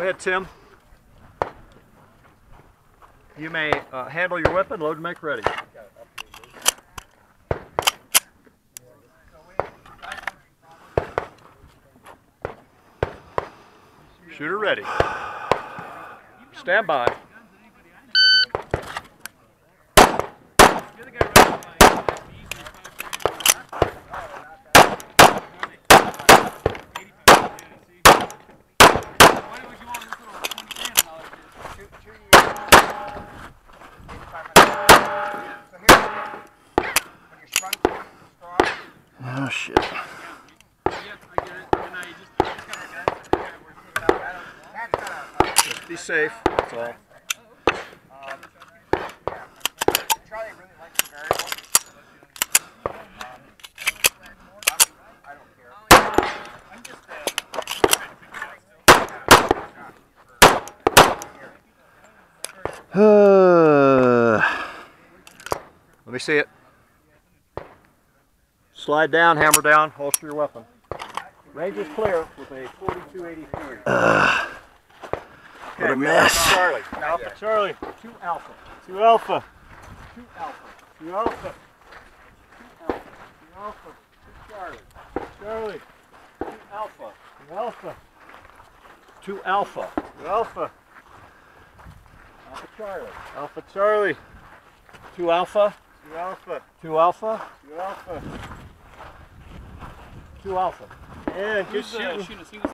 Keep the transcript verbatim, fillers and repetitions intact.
ahead, Tim. You may uh, handle your weapon, load and make ready. Shooter ready. Stand by. Oh shit. Just be safe, that's all. Charlie really likes the variable. I don't care. I'm just Let me see it. Slide down, hammer down, holster your weapon. Range is clear with a forty-two eighty-three. Uh, Okay, what a we mess. have Charlie. Alpha Charlie. Two alpha. Two alpha. Two alpha. Two alpha. Two alpha. Two alpha. Two Charlie. Charlie. Two alpha. Two alpha. Two alpha. Two alpha. Alpha Charlie. Alpha Charlie. Two alpha. Two alpha. Two alpha. Two alpha. Two alpha. And good shooting.